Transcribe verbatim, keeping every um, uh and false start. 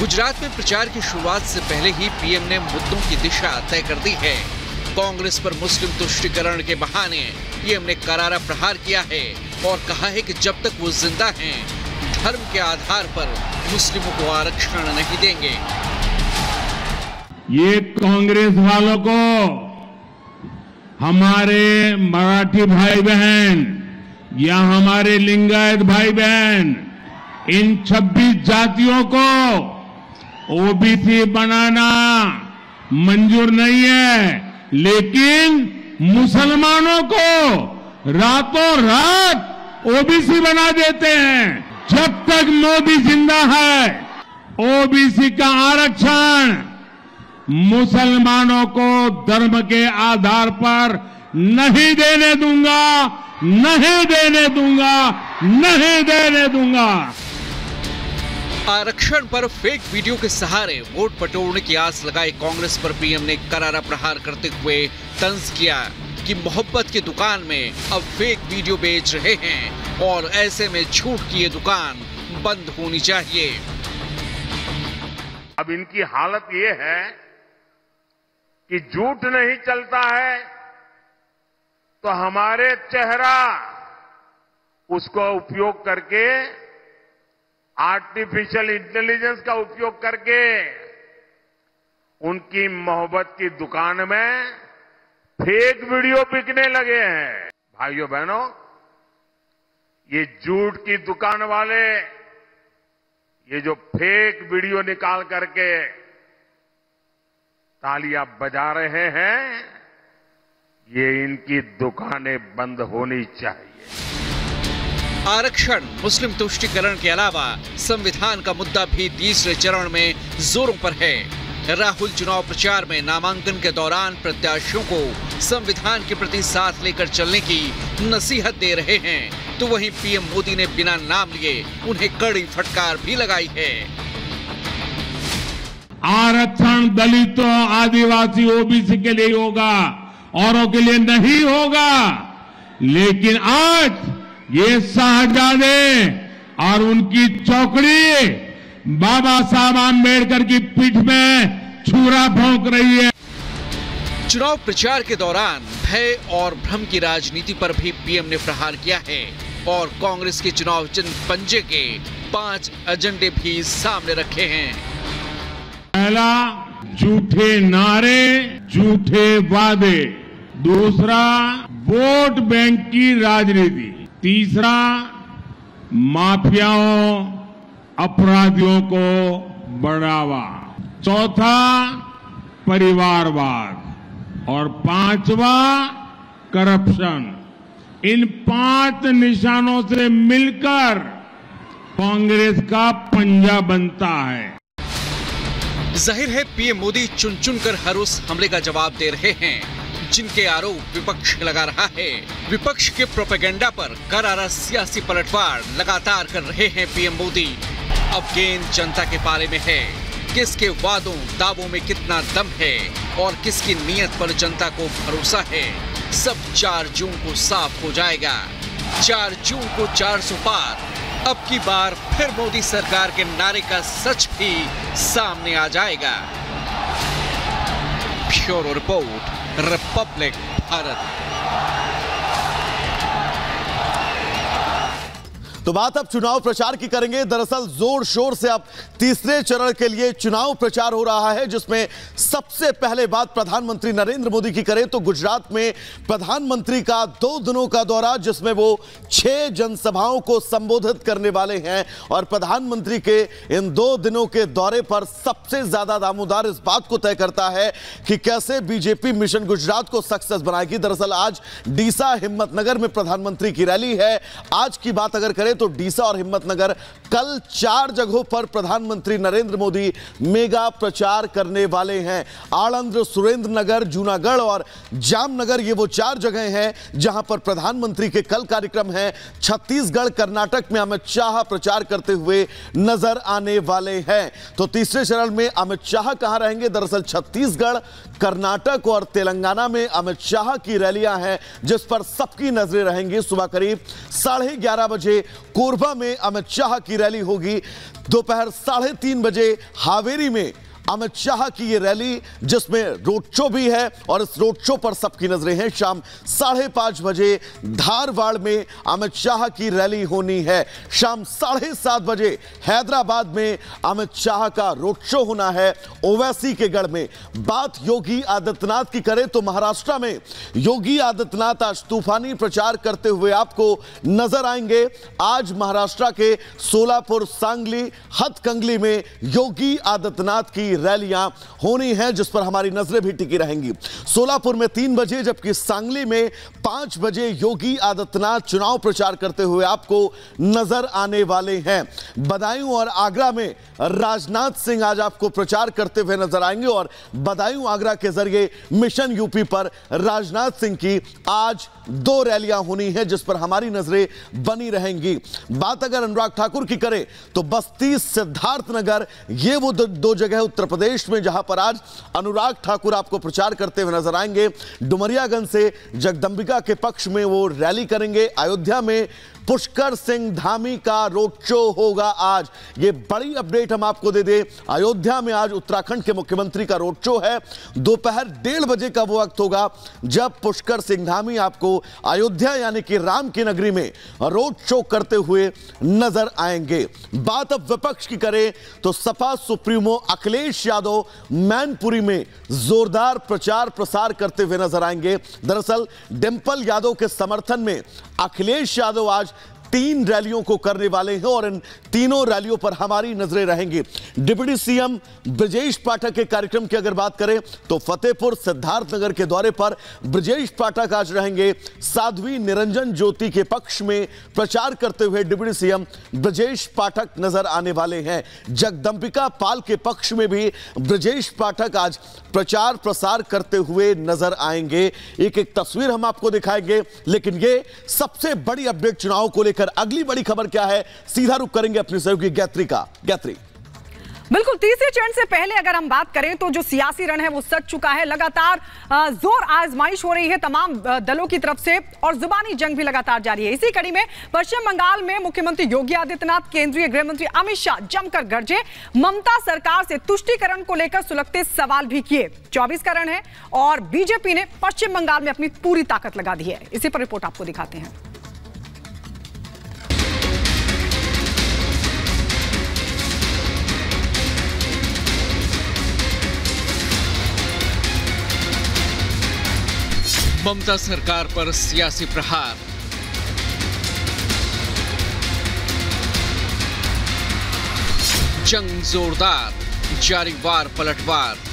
गुजरात में प्रचार की शुरुआत से पहले ही पीएम ने मुद्दों की दिशा तय कर दी है। कांग्रेस पर मुस्लिम तुष्टीकरण के बहाने पीएम ने करारा प्रहार किया है और कहा है कि जब तक वो जिंदा हैं, धर्म के आधार पर मुस्लिमों को आरक्षण नहीं देंगे। ये कांग्रेस वालों को हमारे मराठी भाई बहन या हमारे लिंगायत भाई बहन इन छब्बीस जातियों को ओबीसी बनाना मंजूर नहीं है, लेकिन मुसलमानों को रातों रात ओबीसी बना देते हैं। जब तक मोदी जिंदा है, ओबीसी का आरक्षण मुसलमानों को धर्म के आधार पर नहीं देने दूंगा, नहीं देने दूंगा, नहीं देने दूंगा। आरक्षण पर फेक वीडियो के सहारे वोट बटोरने की आस लगाई कांग्रेस पर पीएम ने करारा प्रहार करते हुए तंज किया कि मोहब्बत की दुकान में अब फेक वीडियो बेच रहे हैं और ऐसे में झूठ की ये दुकान बंद होनी चाहिए। अब इनकी हालत ये है कि झूठ नहीं चलता है तो हमारे चेहरा उसको उपयोग करके, आर्टिफिशियल इंटेलिजेंस का उपयोग करके उनकी मोहब्बत की दुकान में फेक वीडियो बिकने लगे हैं। भाइयों बहनों, ये झूठ की दुकान वाले ये जो फेक वीडियो निकाल करके तालियां बजा रहे हैं, ये इनकी दुकानें बंद होनी चाहिए। आरक्षण, मुस्लिम तुष्टीकरण के अलावा संविधान का मुद्दा भी तीसरे चरण में जोरों पर है। राहुल चुनाव प्रचार में नामांकन के दौरान प्रत्याशियों को संविधान के प्रति साथ लेकर चलने की नसीहत दे रहे हैं, तो वहीं पीएम मोदी ने बिना नाम लिए उन्हें कड़ी फटकार भी लगाई है। आरक्षण दलितों, आदिवासी, ओबीसी के लिए होगा, औरों के लिए नहीं होगा। लेकिन आज ये शाहजादे और उनकी चौकड़ी बाबा साहब आम्बेडकर की पीठ में छुरा भोंक रही है। चुनाव प्रचार के दौरान भय और भ्रम की राजनीति पर भी पीएम ने प्रहार किया है और कांग्रेस के चुनाव चिन्ह पंजे के पांच एजेंडे भी सामने रखे हैं। पहला, झूठे नारे, झूठे वादे। दूसरा, वोट बैंक की राजनीति। तीसरा, माफियाओं, अपराधियों को बढ़ावा। चौथा, परिवारवाद। और पांचवा, करप्शन। इन पांच निशानों से मिलकर कांग्रेस का पंजा बनता है। जाहिर है पीएम मोदी चुन चुन कर हर उस हमले का जवाब दे रहे हैं जिनके आरोप विपक्ष लगा रहा है। विपक्ष के प्रोपेगेंडा पर करारा सियासी पलटवार लगातार कर रहे हैं पीएम मोदी। अब गेंद जनता के पाले में है। किसके वादों, दावों में कितना दम है और किसकी नीयत पर जनता को भरोसा है, सब चार जून को साफ हो जाएगा। चार जून को चार सौ पार। अब की बार फिर मोदी सरकार के नारे का सच भी सामने आ जाएगा। Bureau report, Republic Bharat. तो बात अब चुनाव प्रचार की करेंगे। दरअसल जोर शोर से अब तीसरे चरण के लिए चुनाव प्रचार हो रहा है, जिसमें सबसे पहले बात प्रधानमंत्री नरेंद्र मोदी की करें तो गुजरात में प्रधानमंत्री का दो दिनों का दौरा, जिसमें वो छह जनसभाओं को संबोधित करने वाले हैं। और प्रधानमंत्री के इन दो दिनों के दौरे पर सबसे ज्यादा दामोदार इस बात को तय करता है कि कैसे बीजेपी मिशन गुजरात को सक्सेस बनाएगी। दरअसल आज डीसा, हिम्मतनगर में प्रधानमंत्री की रैली है। आज की बात अगर करें तो डीसा और हिम्मतनगर, कल चार जगहों पर प्रधानमंत्री नरेंद्र मोदी मेगा प्रचार करने वाले हैं। आणंद, सुरेंद्रनगर, जूनागढ़ और जामनगर, ये वो चार जगह हैं जहां पर प्रधानमंत्री के कल कार्यक्रम हैं। छत्तीसगढ़, कर्नाटक में अमित शाह प्रचार करते हुए नजर आने वाले हैं। तो तीसरे चरण में अमित शाह कहां रहेंगे? दरअसल छत्तीसगढ़, कर्नाटक और तेलंगाना में अमित शाह की रैलियां हैं, जिस पर सबकी नजरें रहेंगी। सुबह करीब साढ़े ग्यारह बजे कोरबा में अमित शाह की रैली होगी। दोपहर साढ़े तीन बजे हावेरी में अमित शाह की ये रैली, जिसमें रोड शो भी है और इस रोड शो पर सबकी नजरें हैं। शाम साढ़े पांच बजे धारवाड़ में अमित शाह की रैली होनी है। शाम साढ़े सात बजे हैदराबाद में अमित शाह का रोड शो होना है ओवैसी के गढ़ में। बात योगी आदित्यनाथ की करें तो महाराष्ट्र में योगी आदित्यनाथ आज तूफानी प्रचार करते हुए आपको नजर आएंगे। आज महाराष्ट्र के सोलापुर, सांगली, हथकंगली में योगी आदित्यनाथ की रैलियां होनी हैं, जिस पर हमारी नजरें भी टिकी रहेंगी। सोलापुर में तीन बजे जबकि सांगली में पांच बजे योगी आदित्यनाथ चुनाव प्रचार करते हुए आपको नजर आने वाले हैं। बदायूं और आगरा में राजनाथ सिंह आज आपको प्रचार करते हुए नजर आएंगे और बदायूं आगरा के जरिए मिशन यूपी पर राजनाथ सिंह की आज दो रैलियां होनी है, जिस पर हमारी नजरें बनी रहेंगी। बात अगर अनुराग ठाकुर की करें तो बस्ती, सिद्धार्थनगर, ये वो दो, दो जगह उत्तर प्रदेश में जहां पर आज अनुराग ठाकुर आपको प्रचार करते हुए नजर आएंगे। डुमरियागंज से जगदंबिका के पक्ष में वो रैली करेंगे। अयोध्या में पुष्कर सिंह धामी का रोड शो होगा आज। ये बड़ी अपडेट हम आपको दे दें, अयोध्या में आज उत्तराखंड के मुख्यमंत्री का रोड शो है। दोपहर डेढ़ बजे का वो वक्त होगा जब पुष्कर सिंह धामी आपको अयोध्या यानी कि राम की नगरी में रोड शो करते हुए नजर आएंगे। बात अब विपक्ष की करें तो सपा सुप्रीमो अखिलेश यादव मैनपुरी में जोरदार प्रचार प्रसार करते हुए नजर आएंगे। दरअसल डिंपल यादव के समर्थन में अखिलेश यादव आज तीन रैलियों को करने वाले हैं और इन तीनों रैलियों पर हमारी नजरें रहेंगी। डिप्टी सीएम ब्रजेश पाठक के कार्यक्रम की अगर बात करें तो फतेहपुर, सिद्धार्थनगर के दौरे पर ब्रजेश पाठक आज रहेंगे। साध्वी निरंजन ज्योति के पक्ष में प्रचार करते हुए डिप्टी सीएम ब्रजेश पाठक नजर आने वाले हैं। जगदंबिका पाल के पक्ष में भी ब्रजेश पाठक आज प्रचार प्रसार करते हुए नजर आएंगे। एक एक तस्वीर हम आपको दिखाएंगे, लेकिन ये सबसे बड़ी अपडेट चुनाव को लेकर अगली बड़ी खबर क्या है, सीधा रुख करेंगे अपनी सहयोगी गायत्री का। गायत्री, बिल्कुल, तीसरे चरण से पहले अगर हम बात करें तो जो सियासी रण है वो सज चुका है। लगातार जोर आजमाइश हो रही है तमाम दलों की तरफ से और जुबानी जंग भी लगातार जारी है। इसी कड़ी में पश्चिम बंगाल में मुख्यमंत्री योगी आदित्यनाथ, केंद्रीय गृह मंत्री अमित शाह जमकर गरजे। ममता सरकार से तुष्टीकरण को लेकर सुलगते सवाल भी किए। चौबीस का रण है और बीजेपी ने पश्चिम बंगाल में अपनी पूरी ताकत लगा दी है। इसी पर रिपोर्ट आपको दिखाते हैं। ममता सरकार पर सियासी प्रहार। जंग जोरदार, जारी वार पलटवार।